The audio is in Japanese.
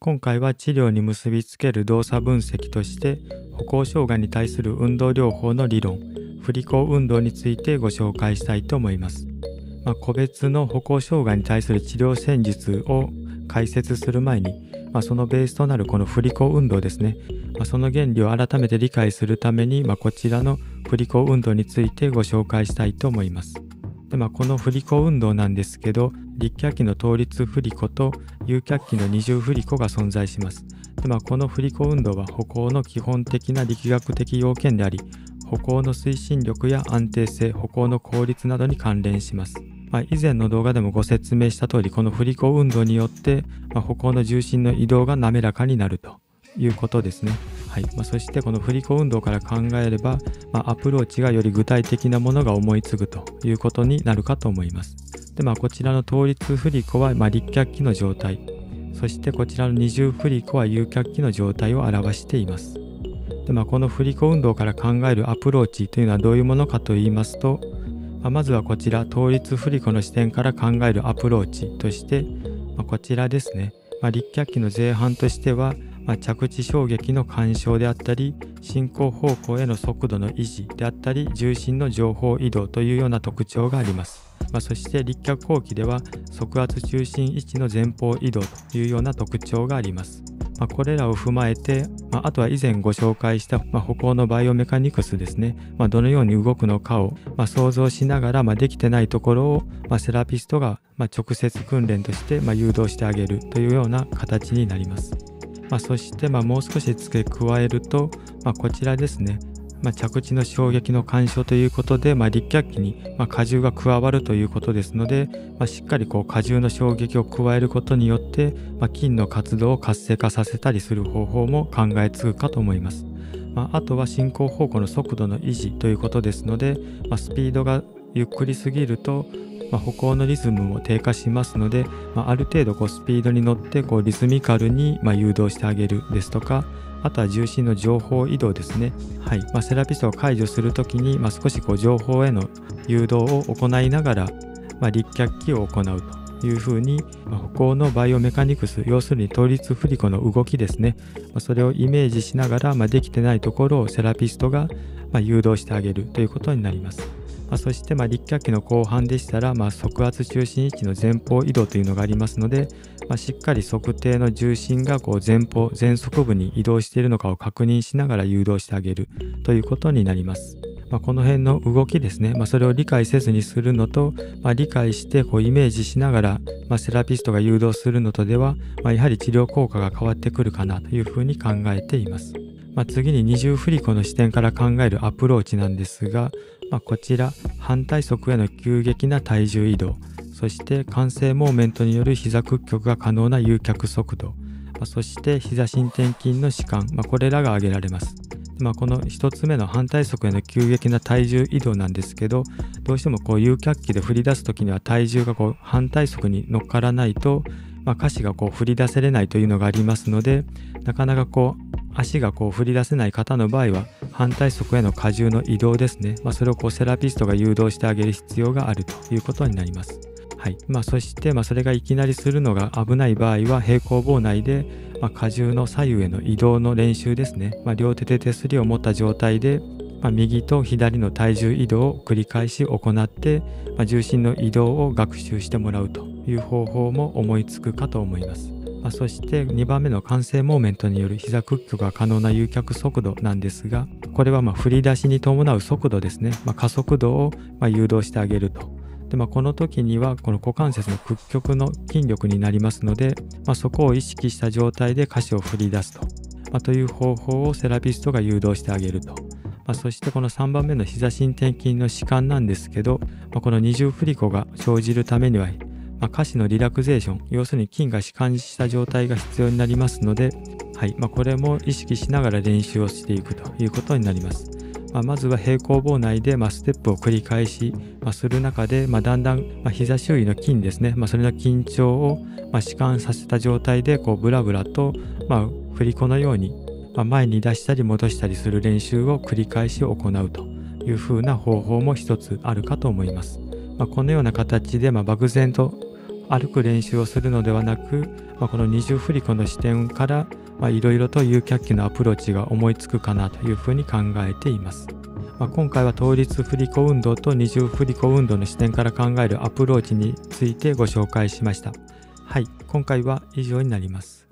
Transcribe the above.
今回は治療に結びつける動作分析として、歩行障害に対する運動療法の理論、振り子運動についてご紹介したいと思います。個別の歩行障害に対する治療戦術を解説する前に、そのベースとなるこの振り子運動ですね、その原理を改めて理解するために、こちらの振り子運動についてご紹介したいと思います。でこの振り子運動なんですけど、立脚器の倒立振り子と有脚器の二重振り子が存在します。でこの振り子運動は歩行の基本的な力学的要件であり、歩行の推進力や安定性、歩行の効率などに関連します。以前の動画でもご説明した通り、この振り子運動によって、歩行の重心の移動が滑らかになるということですね。そしてこの振り子運動から考えれば、アプローチがより具体的なものが思いつくということになるかと思います。でこちらの倒立振り子は、立脚器の状態、そしてこちらの二重振り子は有脚器の状態を表しています。でこの振り子運動から考えるアプローチというのはどういうものかといいますと、まずはこちら倒立振り子の視点から考えるアプローチとして、こちらですね、立脚器の前半としては、着地衝撃の干渉であったり、進行方向への速度の維持であったり、重心の上方移動というような特徴があります。そして立脚後期では側圧中心位置の前方移動というような特徴があります。これらを踏まえて、あとは以前ご紹介した、歩行のバイオメカニクスですね、どのように動くのかを、想像しながら、できてないところを、セラピストが、直接訓練として、誘導してあげるというような形になります。そして、もう少し付け加えると、こちらですね、着地の衝撃の干渉ということで、立脚器に、荷重が加わるということですので、しっかり荷重の衝撃を加えることによって、筋の活動を活性化させたりする方法も考えつくかと思います。あとは進行方向の速度の維持ということですので、スピードがゆっくりすぎると、歩行のリズムも低下しますので、ある程度スピードに乗ってリズミカルに誘導してあげるですとか、あとは重心の上方移動ですね。セラピストが介助するときに、少し上方への誘導を行いながら、立脚器を行うというふうに、歩行のバイオメカニクス、要するに倒立振り子の動きですね。それをイメージしながら、できてないところをセラピストが、誘導してあげるということになります。そして立脚器の後半でしたら、側圧中心位置の前方移動というのがありますので、しっかり測定の重心が前側部に移動しているのかを確認しながら誘導してあげるということになります。この辺の動きですね、それを理解せずにするのと、理解してイメージしながら、セラピストが誘導するのとでは、やはり治療効果が変わってくるかなというふうに考えています。次に二重振り子の視点から考えるアプローチなんですが、こちら反対側への急激な体重移動、そして慣性モーメントによる膝屈曲が可能な有脚速度、そして膝伸展筋の弛緩、これらが挙げられます。この一つ目の反対側への急激な体重移動なんですけど、どうしても有脚器で振り出すときには体重が反対側に乗っからないと、下肢が振り出せれないというのがありますので、なかなか足が振り出せない方の場合は反対側への荷重の移動ですね、それをセラピストが誘導してあげる必要があるということになります。そして、それがいきなりするのが危ない場合は平行棒内で、荷重の左右への移動の練習ですね、両手で手すりを持った状態で、右と左の体重移動を繰り返し行って、重心の移動を学習してもらうという方法も思いつくかと思います。そして2番目の慣性モーメントによる膝屈曲が可能な有脚速度なんですが、これは振り出しに伴う速度ですね、加速度を誘導してあげると。でこの時にはこの股関節の屈曲の筋力になりますので、そこを意識した状態で下肢を振り出すと、という方法をセラピストが誘導してあげると。そしてこの3番目の膝伸展筋の弛緩なんですけど、この二重振り子が生じるためには下肢のリラクゼーション、要するに筋が弛緩した状態が必要になりますので、これも意識しながら練習をしていくということになります。まずは平行棒内でステップを繰り返しする中で、だんだん膝周囲の筋ですね、それの緊張を弛緩させた状態でブラブラと振り子のように前に出したり戻したりする練習を繰り返し行うというふうな方法も一つあるかと思います。このような形で漠然と歩く練習をするのではなく、この二重振り子の視点からいろいろと有脚気のアプローチが思いつくかなというふうに考えています。今回は倒立振り子運動と二重振り子運動の視点から考えるアプローチについてご紹介しました。はい、今回は以上になります。